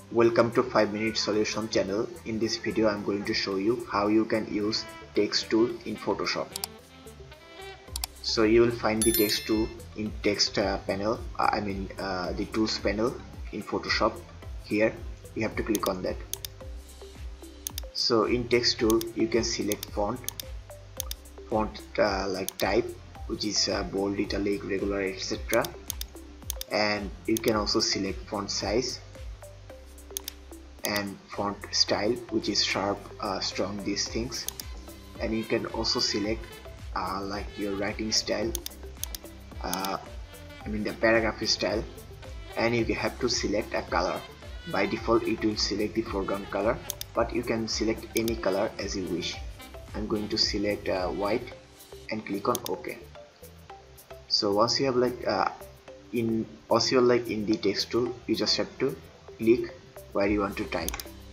Welcome to 5-Minute Solution channel. In this video I'm going to show you how you can use text tool in Photoshop. So you will find the text tool in text panel, the tools panel in Photoshop. Here you have to click on that. So in text tool you can select font like type, which is bold, italic, regular, etc. And you can also select font size and font style, which is sharp, strong, these things. And you can also select like your writing style, the paragraph style, and you have to select a color. By default it will select the foreground color, but you can select any color as you wish. I'm going to select white and click on OK. So once you have in the text tool, you just have to click where you want to type.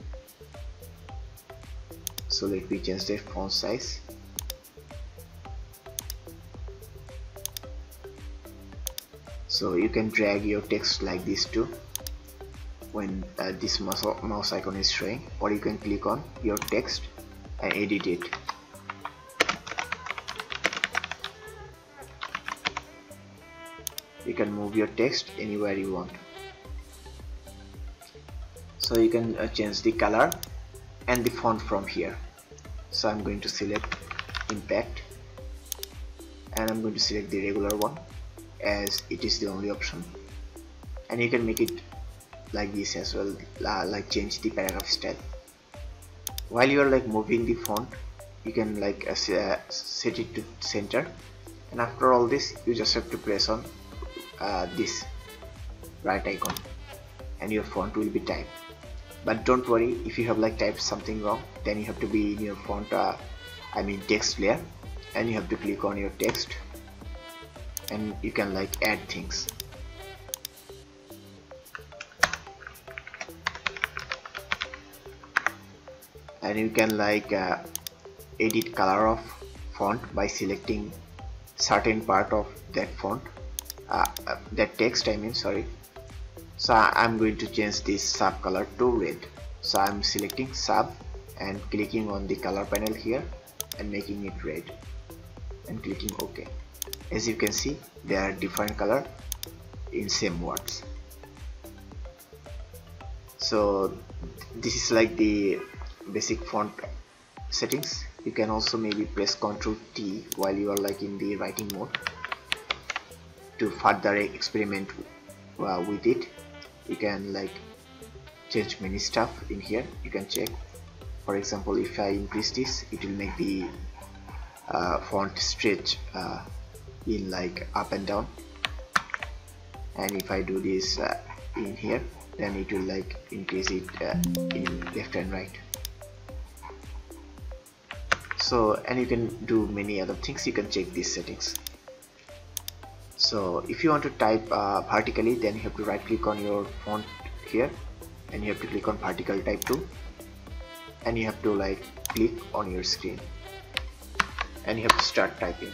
So let me change the font size. So you can drag your text like this too when this mouse icon is showing, or you can click on your text and edit it. You can move your text anywhere you want. So you can change the color and the font from here. So I'm going to select impact and I'm going to select the regular one, as it is the only option. And you can make it like this as well, like change the paragraph style. While you are moving the font, you can set it to center, and after all this you just have to press on this right icon and your font will be typed. But don't worry, if you have typed something wrong, then you have to be in your font text layer, and you have to click on your text and you can add things. And you can edit color of font by selecting certain part of that font, that text sorry. So I'm going to change this sub color to red. So I'm selecting sub and clicking on the color panel here and making it red and clicking OK. As you can see, there are different color in same words. So this is the basic font settings. You can also maybe press Ctrl T while you are in the writing mode to further experiment with it. You can change many stuff in here. You can check, for example, if I increase this, it will make the font stretch in up and down, and if I do this in here, then it will increase it in left and right. So, and you can do many other things. You can check these settings. So if you want to type vertically, then you have to right click on your font here and you have to click on vertical type tool, and you have to click on your screen and you have to start typing.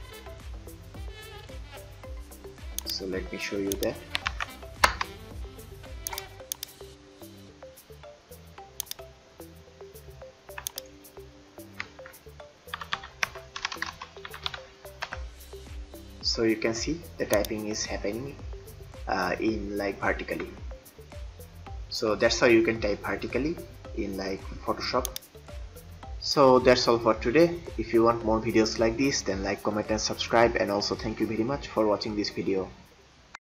So let me show you that. So you can see the typing is happening in vertically. So that's how you can type vertically in Photoshop. So that's all for today. If you want more videos like this, then comment and subscribe, and also thank you very much for watching this video.